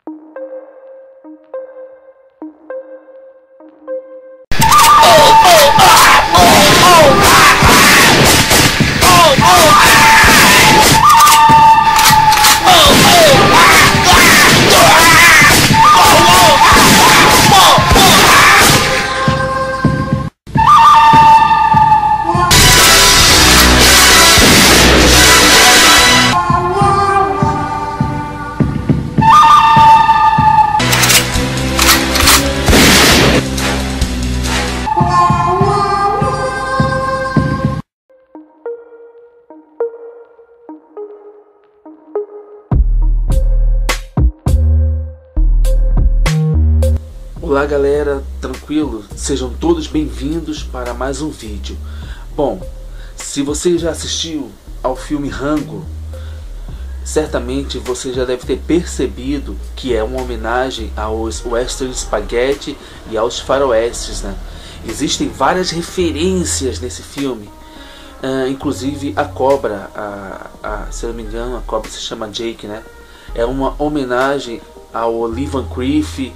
Olá galera, tranquilo? Sejam todos bem-vindos para mais um vídeo. Bom, se você já assistiu ao filme Rango, certamente você já deve ter percebido que é uma homenagem aos western spaghetti e aos faroestes, né? Existem várias referências nesse filme, inclusive a cobra, se eu não me engano a cobra se chama Jake, né? É uma homenagem ao Lee Van Cleef.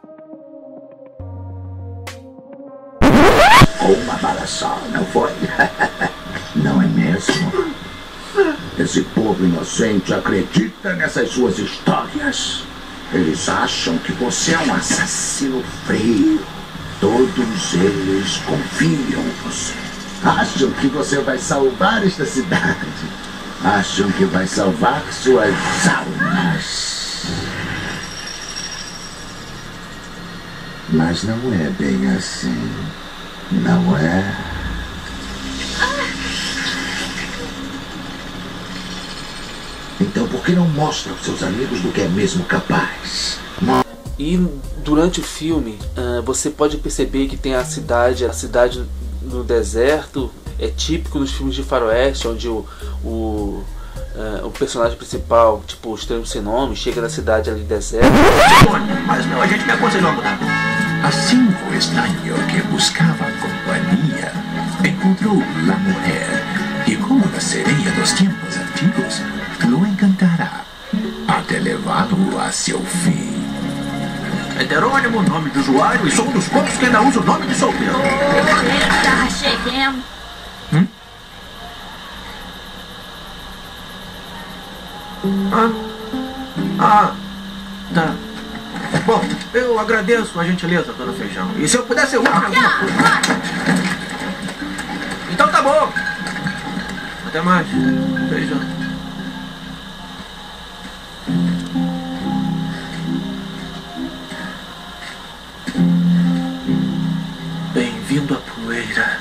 Uma bala só, não foi? Não é mesmo? Esse povo inocente acredita nessas suas histórias. Eles acham que você é um assassino frio. Todos eles confiam em você. Acham que você vai salvar esta cidade. Acham que vai salvar suas almas. Mas não é bem assim. Não é? Então por que não mostra aos seus amigos do que é mesmo capaz? E durante o filme você pode perceber que tem a cidade no deserto. É típico nos filmes de faroeste, onde o personagem principal, tipo o Estranho Sem Nome, chega na cidade ali deserto. Mas não, a gente me aconselhou a mudar. Assim, o estranho que buscava companhia encontrou La Mujer, e como a sereia dos tempos antigos, lo encantará até levá-lo a seu fim. Heterônimo, nome do usuário, e sou um dos poucos que ainda usa o nome de solteiro. Eita, cheguemos. Tá. Bom, eu agradeço a gentileza, dona Feijão. E se eu pudesse, eu ia alguma coisa. Então tá bom. Até mais. Beijão. Bem-vindo à poeira.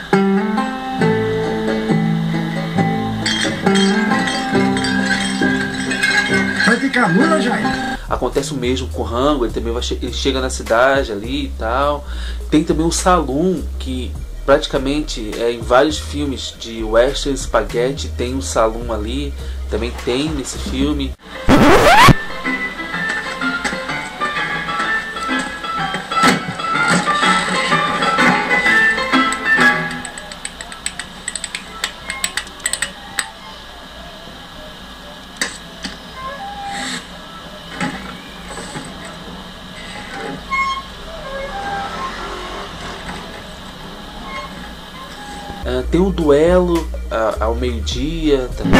Vai ficar mula, Jair? Acontece o mesmo com o Rango, ele chega na cidade ali e tal. Tem também um saloon que praticamente em vários filmes de western spaghetti tem um saloon ali, também tem nesse filme. Tem um duelo ao meio-dia também.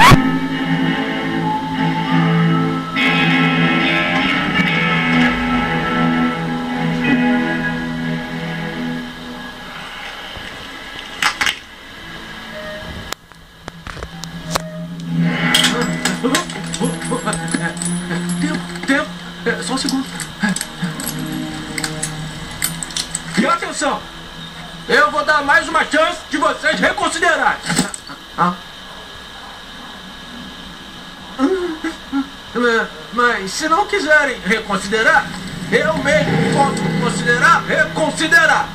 Tempo. Só um segundo. E atenção! Eu vou dar mais uma chance de vocês reconsiderarem. Mas se não quiserem reconsiderar, eu mesmo posso reconsiderar.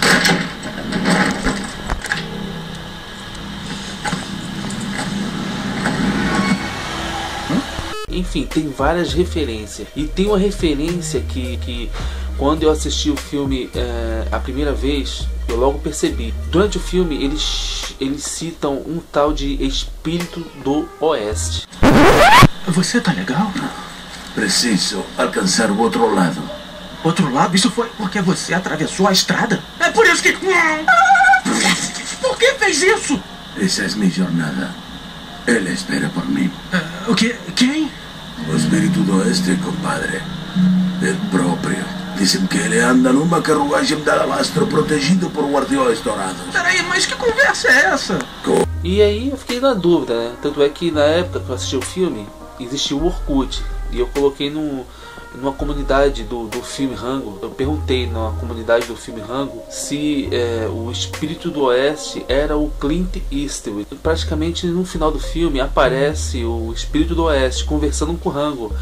Enfim, tem várias referências. E tem uma referência que quando eu assisti o filme a primeira vez, eu logo percebi. Durante o filme eles citam um tal de espírito do oeste. Você tá legal? Preciso alcançar o outro lado. Outro lado? Isso foi porque você atravessou a estrada? É por isso que... Por que fez isso? Essa é minha jornada. Ele espera por mim. O quê? Quem? O espírito do oeste, compadre. Ele próprio. Dizem que ele anda numa carruagem de alastro protegido por guardiões dourados. Peraí, mas que conversa é essa? E aí eu fiquei na dúvida, né? Tanto é que na época que eu assisti o filme, existia o Orkut. E eu coloquei numa comunidade do filme Rango. Eu perguntei na comunidade do filme Rango se o espírito do oeste era o Clint Eastwood. Praticamente no final do filme aparece o espírito do oeste conversando com o Rango.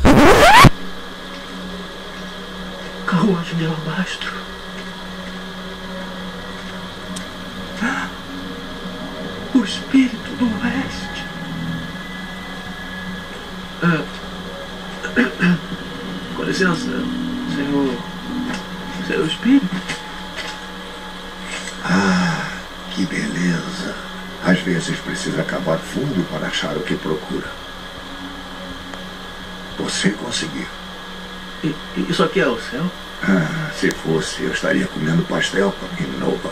Carruagem de alabastro. O espírito do oeste. Com licença, senhor espírito. Ah, que beleza. Às vezes precisa cavar fundo para achar o que procura. Você conseguiu. Isso aqui é o céu? Ah, se fosse, eu estaria comendo pastel com a Novak.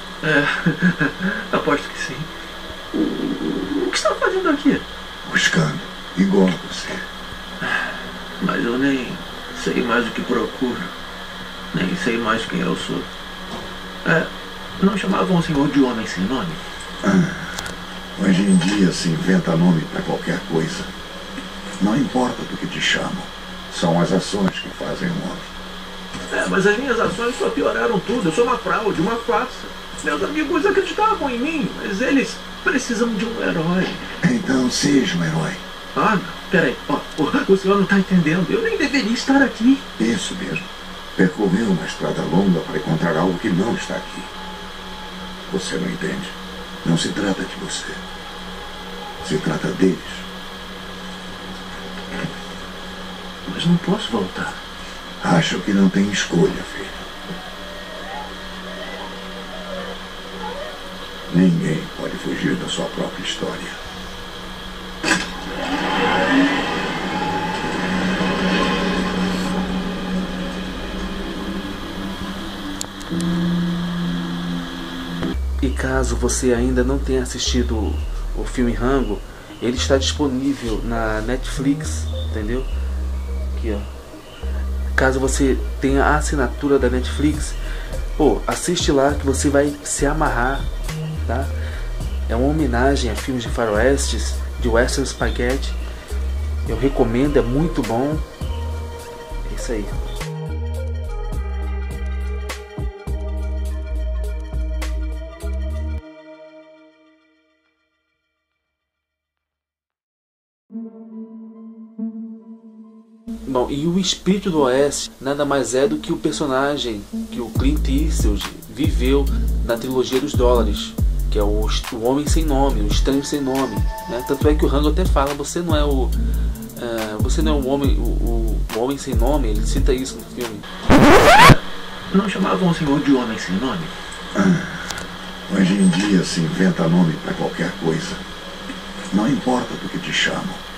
Aposto que sim. O que está fazendo aqui? Buscando, igual a você. Mas eu nem sei mais o que procuro. Nem sei mais quem eu sou. Não chamavam o senhor de homem sem nome? Hoje em dia se inventa nome para qualquer coisa. Não importa do que te chamam. São as ações que fazem o homem. Mas as minhas ações só pioraram tudo. Eu sou uma fraude, uma farsa. Meus amigos acreditavam em mim, mas eles precisam de um herói. Então seja um herói. Não. Peraí. O senhor não está entendendo. Eu nem deveria estar aqui. Isso mesmo. Percorreu uma estrada longa para encontrar algo que não está aqui. Você não entende. Não se trata de você. Se trata deles. Mas não posso voltar. Acho que não tem escolha, filho. Ninguém pode fugir da sua própria história. E caso você ainda não tenha assistido o filme Rango, ele está disponível na Netflix, entendeu? Aqui, ó. Caso você tenha a assinatura da Netflix, assiste lá que você vai se amarrar, tá? É uma homenagem a filmes de faroestes, de Western Spaghetti. Eu recomendo, é muito bom. É isso aí. Bom, e o espírito do oeste nada mais é do que o personagem que o Clint Eastwood viveu na trilogia dos dólares, que é o homem sem nome, o estranho sem nome, né? Tanto é que o Rango até fala, você não é o homem sem nome. Ele cita isso no filme. Não chamavam o senhor de homem sem nome? Hoje em dia se inventa nome para qualquer coisa. Não importa do que te chamam.